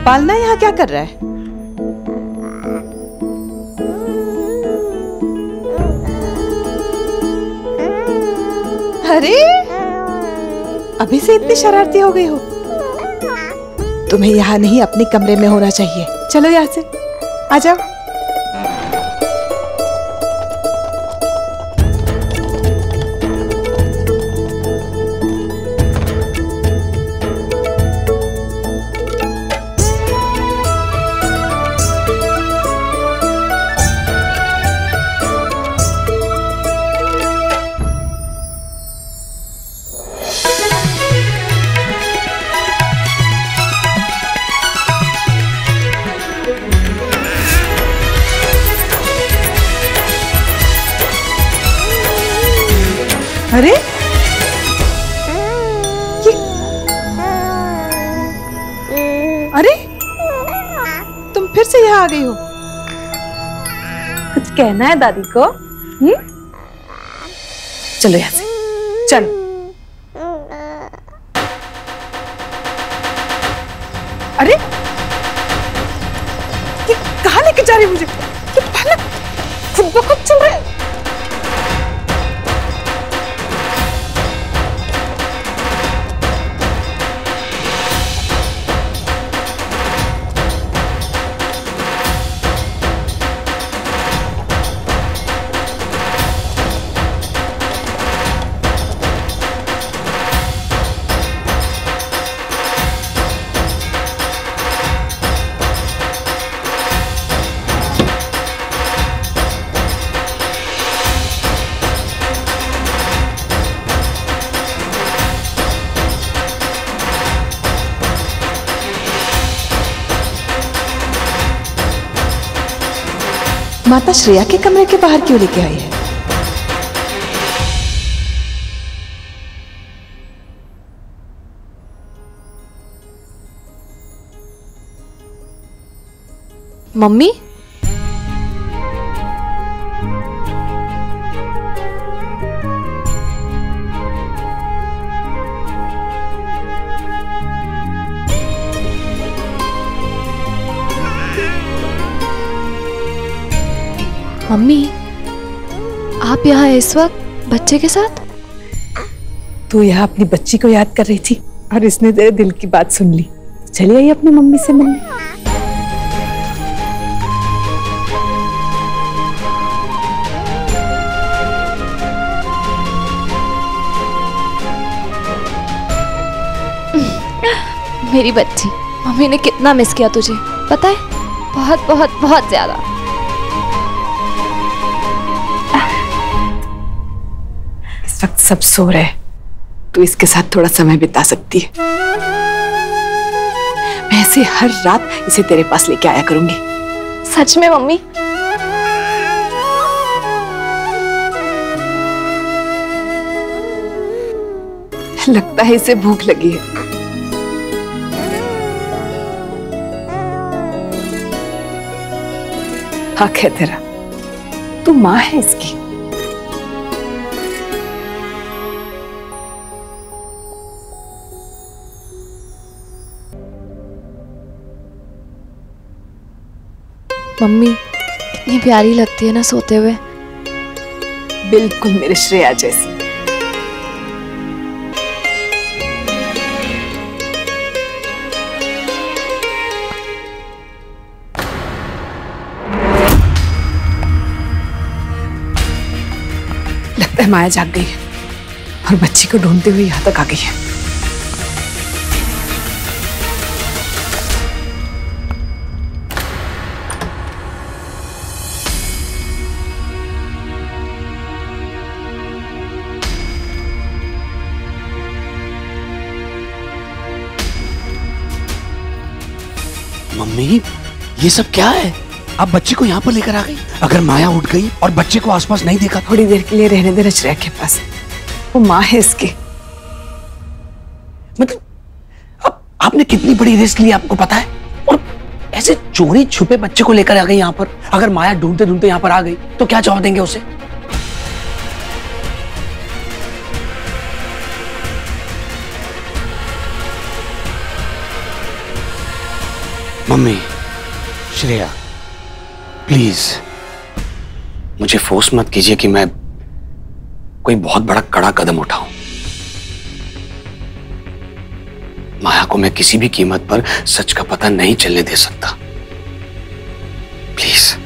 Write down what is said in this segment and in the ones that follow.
पालना यहाँ क्या कर रहा है? अरे अभी से इतनी शरारती हो गई हो? तुम्हें यहाँ नहीं अपने कमरे में होना चाहिए। चलो यहाँ से आ जाओ। अरे ये अरे तुम फिर से यहाँ आ गई हो? कुछ कहना है दादी को? चलो यहाँ से, चलो। अरे ये कहाँ लेके जा रही मुझे? ये पहले खुद ब खुद चल रहा है। माता श्रेया के कमरे के बाहर क्यों लेके आई है? मम्मी, मम्मी आप यहाँ इस वक्त बच्चे के साथ? तू यहाँ अपनी बच्ची को याद कर रही थी और इसने तेरे दिल की बात सुन ली। चलिए आइए अपनी मम्मी से मिलने। मेरी बच्ची, मम्मी ने कितना मिस किया तुझे पता है? बहुत बहुत बहुत ज्यादा। इस वक्त सब सो रहे हैं, तू इसके साथ थोड़ा समय बिता सकती है। मैं ऐसे हर रात इसे तेरे पास लेके आया करूंगी। सच में मम्मी? लगता है इसे भूख लगी है। हक है तेरा, तू माँ है इसकी। मम्मी इतनी प्यारी लगती है ना सोते हुए। बिल्कुल मेरे श्रेया जैसी। लगता है माया जाग गई है और बच्ची को ढूंढते हुए यहाँ तक आ गई है। मम्मी ये सब क्या है? आप बच्चे को यहाँ पर लेकर आ गई? अगर माया उठ गई और बच्चे को आसपास नहीं देखा? थोड़ी देर के लिए रहने दे श्रेया के पास, वो माँ है इसकी। मतलब अब आपने कितनी बड़ी रिस्क ली आपको पता है? और ऐसे चोरी छुपे बच्चे को लेकर आ गई यहाँ पर। अगर माया ढूंढते ढूंढते यहाँ पर आ गई तो क्या जवाब देंगे उसे? मम्मी, श्रेया, प्लीज मुझे फोर्स मत कीजिए कि मैं कोई बहुत बड़ा कड़ा कदम उठाऊं। माया को मैं किसी भी कीमत पर सच का पता नहीं चलने दे सकता। प्लीज।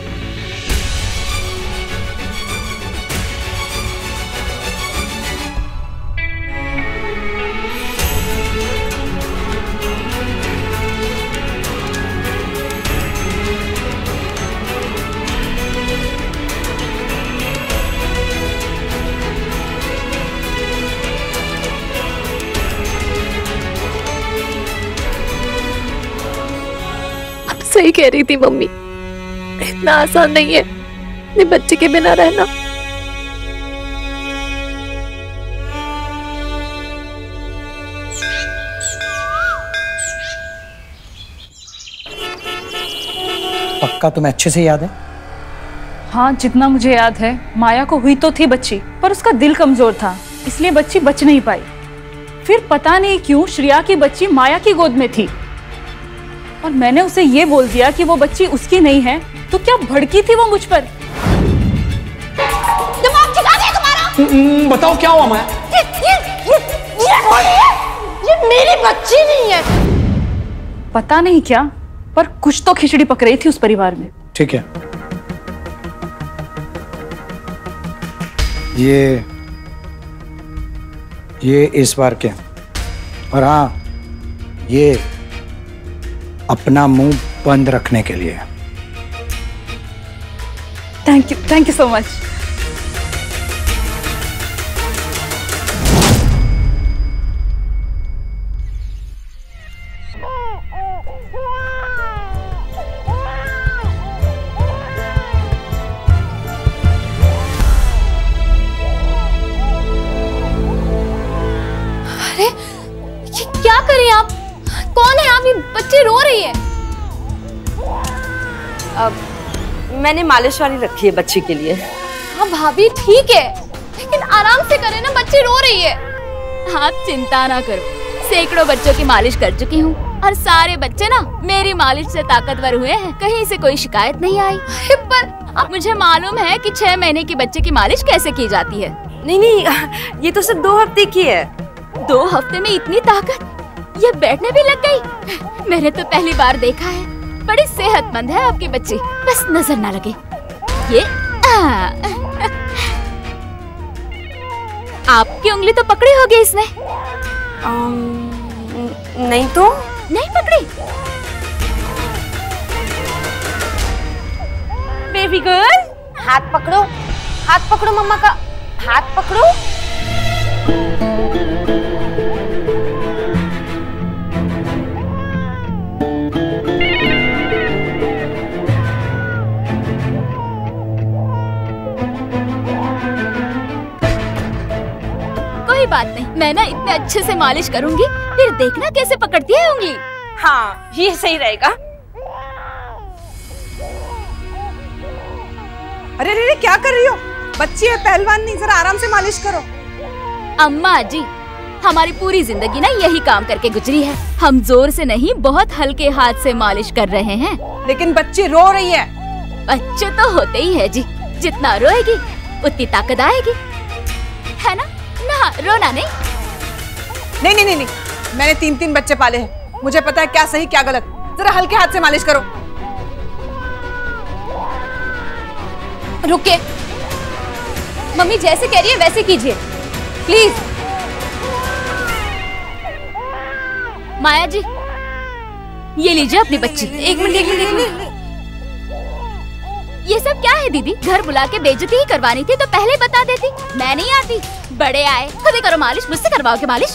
सही कह रही थी मम्मी, इतना आसान नहीं है अपने बच्चे के बिना रहना। पक्का तुम्हें अच्छे से याद है? हाँ, जितना मुझे याद है माया को हुई तो थी बच्ची, पर उसका दिल कमजोर था, इसलिए बच्ची बच नहीं पाई। फिर पता नहीं क्यों श्रेया की बच्ची माया की गोद में थी और मैंने उसे ये बोल दिया कि वो बच्ची उसकी नहीं है, तो क्या भड़की थी वो मुझ पर। दिमाग ठिका दिया तुम्हारा? बताओ क्या हुआ माया? ये मेरी बच्ची नहीं है। पता नहीं क्या, पर कुछ तो खिचड़ी पक रही थी उस परिवार में। ठीक है, ये इस बार के, और हाँ, ये अपना मुंह बंद रखने के लिए। Thank you so much. अरे ये क्या करें आप? कौन है आप? ये बच्ची रो रही है। अब मैंने मालिश वाली रखी है बच्ची के लिए। हाँ भाभी ठीक है, लेकिन आराम से करें ना, बच्ची रो रही है। आप चिंता ना करो, सैकड़ों बच्चों की मालिश कर चुकी हूँ और सारे बच्चे ना मेरी मालिश से ताकतवर हुए हैं, कहीं से कोई शिकायत नहीं आई। पर अब मुझे मालूम है कि 6 महीने की बच्चे की मालिश कैसे की जाती है। नहीं, ये तो सिर्फ 2 हफ्ते की है। 2 हफ्ते में इतनी ताकत? ये बैठने भी लग गई? मैंने तो पहली बार देखा है। बड़ी सेहतमंद है आपकी बच्ची, बस नजर ना लगे। ये आपकी उंगली तो पकड़ी होगी इसने। नहीं तो नहीं पकड़ी। बेबी गर्ल, हाथ पकड़ो, हाथ पकड़ो, मम्मा का हाथ पकड़ो। कोई बात नहीं, मैं ना इतने अच्छे से मालिश करूंगी, फिर देखना कैसे पकड़ती है उंगली। हाँ, ये सही रहेगा। अरे रे क्या कर रही हो? बच्ची है, पहलवान नहीं, जरा आराम से मालिश करो। अम्मा जी, हमारी पूरी जिंदगी ना यही काम करके गुजरी है। हम जोर से नहीं, बहुत हल्के हाथ से मालिश कर रहे हैं। लेकिन बच्ची रो रही है। बच्चे तो होते ही है जी, जितना रोएगी उतनी ताकत आएगी, है ना? ना रोना नहीं। नहीं, मैंने 3 बच्चे पाले हैं, मुझे पता है क्या सही क्या गलत। जरा हल्के हाथ से मालिश करो। रुके, मम्मी जैसे कह रही है वैसे कीजिए प्लीज। माया जी, ये लीजिए अपनी बच्ची। एक मिनट। ये सब क्या है दीदी? घर बुला के बेइज्जती ही करवानी थी तो पहले बता देती। मैं नहीं आती, बड़े आए, खुद ही करो मालिश, मुझसे करवाओगे मालिश?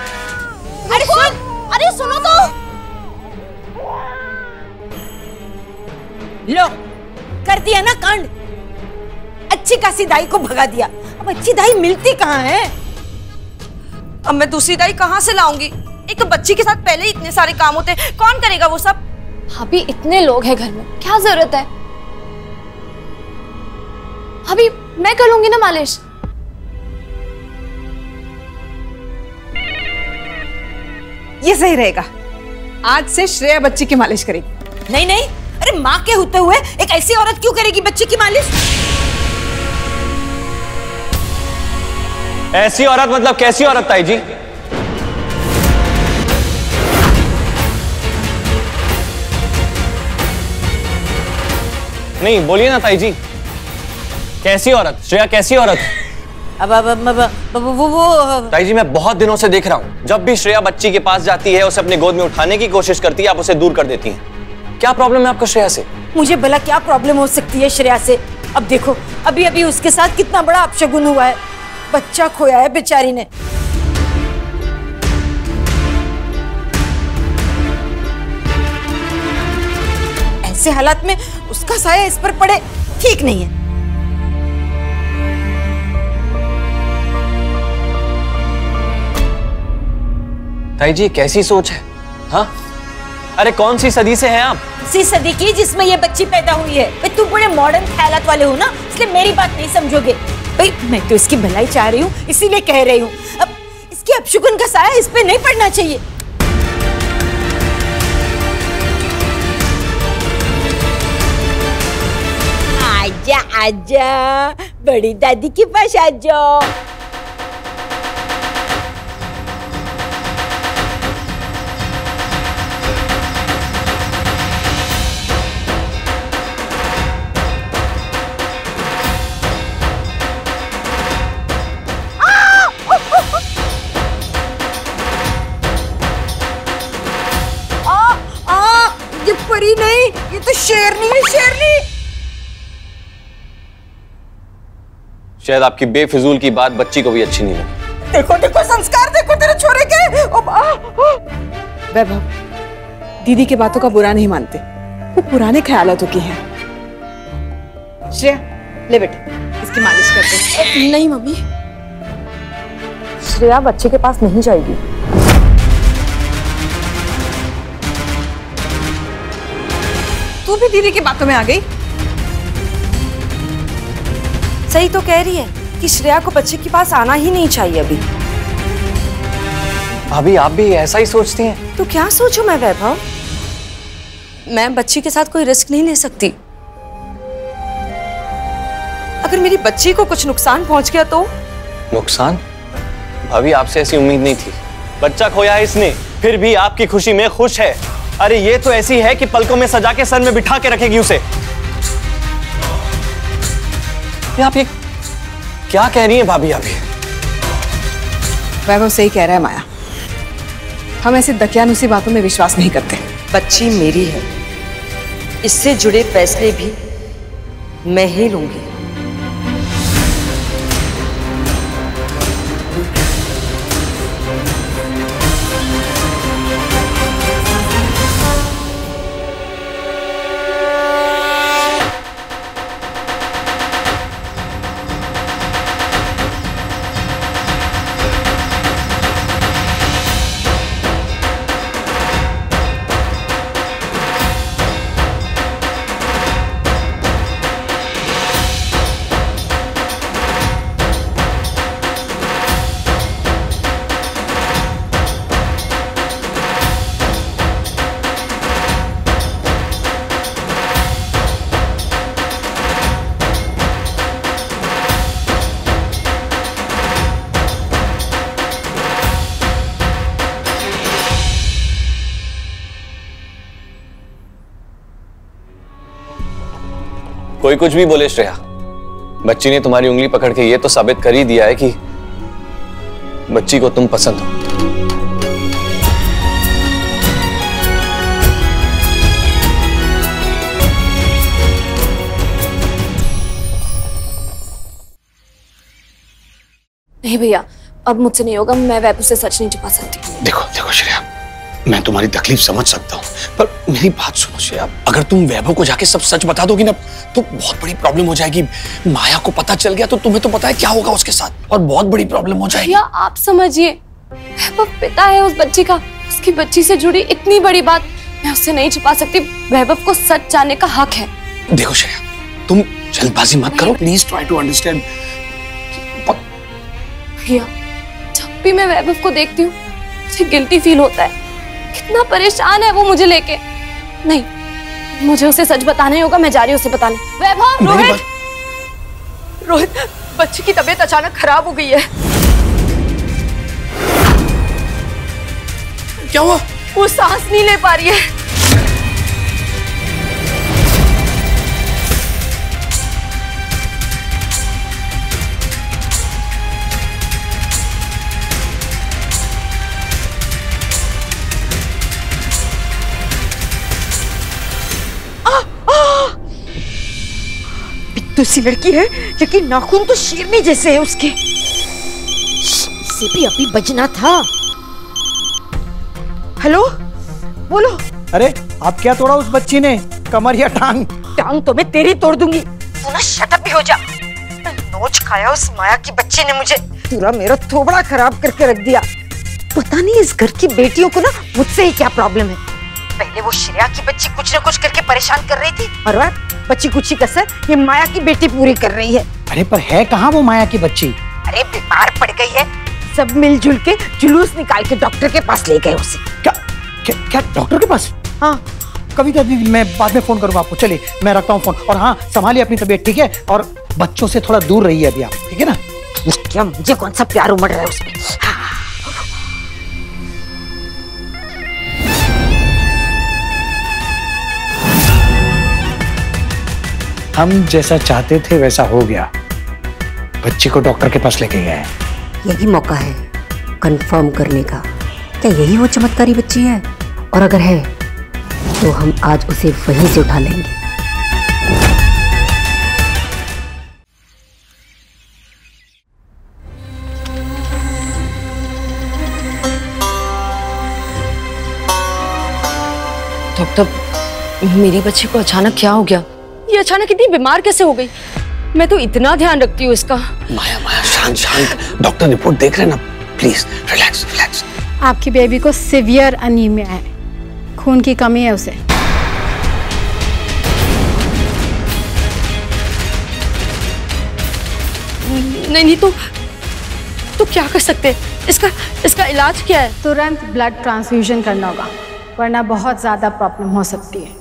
अरे सुनो तो। लो, कर दिया ना कांड। अच्छी खासी दाई को भगा दिया, अब अच्छी दाई मिलती कहाँ है? अब मैं दूसरी दाई कहाँ से लाऊंगी? एक तो बच्ची के साथ पहले ही इतने सारे काम होते हैं, कौन करेगा वो सब? भाभी इतने लोग हैं घर में, क्या जरूरत है? भाभी मैं कर लूंगी ना मालिश। ये सही रहेगा। आज से श्रेया बच्ची की मालिश करेगी। नहीं नहीं, अरे माँ के होते हुए एक ऐसी औरत क्यों करेगी बच्चे की मालिश? ऐसी औरत मतलब कैसी औरत ताई जी? नहीं बोलिए ना ताई जी, कैसी औरत? श्रेया कैसी औरत? वो ताई जी मैं बहुत दिनों से देख रहा हूँ, जब भी श्रेया बच्ची के पास जाती है उसे अपने गोद में उठाने की कोशिश करती है, आप उसे दूर कर देती हैं। क्या प्रॉब्लम है आपको श्रेया से? मुझे भला क्या प्रॉब्लम हो सकती है श्रेया से? अब देखो, अभी अभी उसके साथ कितना बड़ा अपशगुन हुआ है, बच्चा खोया है बेचारी ने। ऐसे हालात में उसका साया इस पर पड़े ठीक नहीं है। ताई जी कैसी सोच है? हाँ, अरे कौन सी सदी से हैं आप? इसी सदी की जिसमें ये बच्ची पैदा हुई है। भाई तुम बड़े मॉडर्न ख्यालात वाले हो ना, इसलिए मेरी बात नहीं समझोगे। भाई मैं तो इसकी भलाई चाह रही हूँ, इसीलिए कह रही हूँ। अब इसकी अपशगुन का साया इस पे नहीं पड़ना चाहिए। आजा आजा, बड़ी दादी के पास आ जाओ। ये परी नहीं, ये तो शेरनी है, शेरनी। शायद आपकी बेफिजूल की बात बच्ची को भी अच्छी नहीं लगी। देखो देखो संस्कार देखो तेरे छोरे के। वैभव, दीदी की बातों का बुरा नहीं मानते, वो पुराने ख्यालातों की हैं। श्रेया ले बेटा, इसकी मालिश कर दे। नहीं मम्मी, श्रेया बच्चे के पास नहीं जाएगी। तू भी दीदी की बातों में आ गई। सही तो कह रही है कि श्रेया को बच्चे के पास आना ही नहीं चाहिए अभी। भाभी आप भी ऐसा ही सोचती हैं? तो क्या सोचूं मैं वैभव? मैं बच्ची के साथ कोई रिस्क नहीं ले सकती। अगर मेरी बच्ची को कुछ नुकसान पहुंच गया तो? नुकसान? भाभी आपसे ऐसी उम्मीद नहीं थी। बच्चा खोया है इसने, फिर भी आपकी खुशी में खुश है। अरे ये तो ऐसी है कि पलकों में सजा के सर में बिठा के रखेगी उसे। आप ये क्या कह रही हैं भाभी? आप ये वैभव सही कह रहा है माया, हम ऐसे दकियानुसी बातों में विश्वास नहीं करते। बच्ची मेरी है, इससे जुड़े फैसले भी मैं ही लूंगी। कोई कुछ भी बोले श्रेया, बच्ची ने तुम्हारी उंगली पकड़ के ये तो साबित कर ही दिया है कि बच्ची को तुम पसंद हो। नहीं भैया, अब मुझसे नहीं होगा। मैं वैभव से सच नहीं छुपा सकती। देखो देखो श्रेया, मैं तुम्हारी तकलीफ समझ सकता हूँ, पर मेरी बात सुनो श्रेया, अगर तुम वैभव को जाके सब सच बता दोगी ना तो बहुत बड़ी प्रॉब्लम हो जाएगी। माया को पता चल गया तो तुम्हें तो पता है क्या होगा उसके साथ, और बहुत बड़ी प्रॉब्लम हो जाएगी। भैया आप समझिए, वैभव पिता है उस बच्ची का, उसकी बच्ची से जुड़ी इतनी बड़ी बात मैं उससे नहीं छुपा सकती। वैभव को सच जानने का हक है। देखो श्रेया, तुम जल्दबाजी मत करो, प्लीज ट्राई टू अंडरस्टैंड। भैया जब भी मैं वैभव को देखती हूँ मुझे गिल्टी फील होता है कि कितना परेशान है वो मुझे लेके। नहीं, मुझे उसे सच बताना ही होगा। मैं जा रही हूँ उसे बताने। वैभव, रोहित, बच्ची की तबीयत अचानक खराब हो गई है। क्या हुआ? वो सांस नहीं ले पा रही है। तो सी लड़की है, लेकिन नाखून तो शेरनी जैसे है उसके। इसे भी अभी बजना था। हेलो, बोलो। अरे आप क्या तोड़ा उस बच्ची ने, कमर या टांग? टांग तो मैं तेरी तोड़ दूंगी। तू ना शट अप भी हो जा। नोच खाया उस माया की बच्ची ने मुझे। पूरा मेरा थोबड़ा खराब करके रख दिया। पता नहीं इस घर की बेटियों को ना मुझसे ही क्या प्रॉब्लम है। पहले वो श्रेया की बच्ची कुछ न कुछ करके परेशान कर रही थी, और वह बच्ची कुछ ही कसर ये माया की बेटी पूरी कर रही है। अरे पर है कहाँ वो माया की बच्ची? अरे बीमार पड़ गई है। सब मिलजुल के जुलूस निकाल के डॉक्टर के पास ले गए उसे। क्या डॉक्टर के पास? हाँ कविता दीदी, मैं बाद में फोन करूंगा आपको। चलिए मैं रखता हूँ फोन। और हाँ, संभालिए अपनी तबीयत, ठीक है? और बच्चों से थोड़ा दूर रहिए अभी आप, ठीक है ना? क्या मुझे कौन सा प्यार उमड़ रहा है उसमें? हम जैसा चाहते थे वैसा हो गया। बच्ची को डॉक्टर के पास लेके गए। यही मौका है कंफर्म करने का, क्या यही वो चमत्कारी बच्ची है? और अगर है तो हम आज उसे वहीं से उठा लेंगे। डॉक्टर, मेरी बच्ची को अचानक क्या हो गया? ये अचानक इतनी बीमार कैसे हो गई? मैं तो इतना ध्यान रखती हूँ इसका। माया माया शांत शांत, डॉक्टर रिपोर्ट देख रहे हैं ना, प्लीज रिलैक्स रिलैक्स। आपकी बेबी को सीवियर अनीमिया है, खून की कमी है उसे। नहीं तो क्या कर सकते हैं? इसका इलाज क्या है? तुरंत ब्लड ट्रांसफ्यूजन करना होगा, वरना बहुत ज्यादा प्रॉब्लम हो सकती है।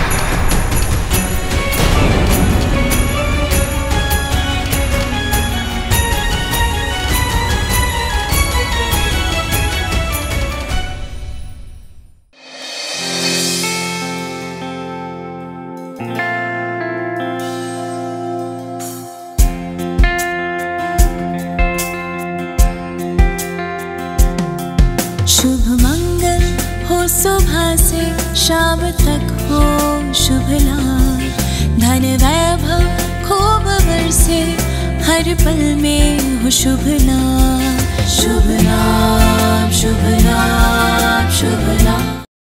शुभ मंगल हो सुबह से शाम तक हो शुभ लाभ, धन वैभव खूब बरसे हर पल में हो शुभ लाभ। शुभ लाभ शुभ लाभ शुभ लाभ।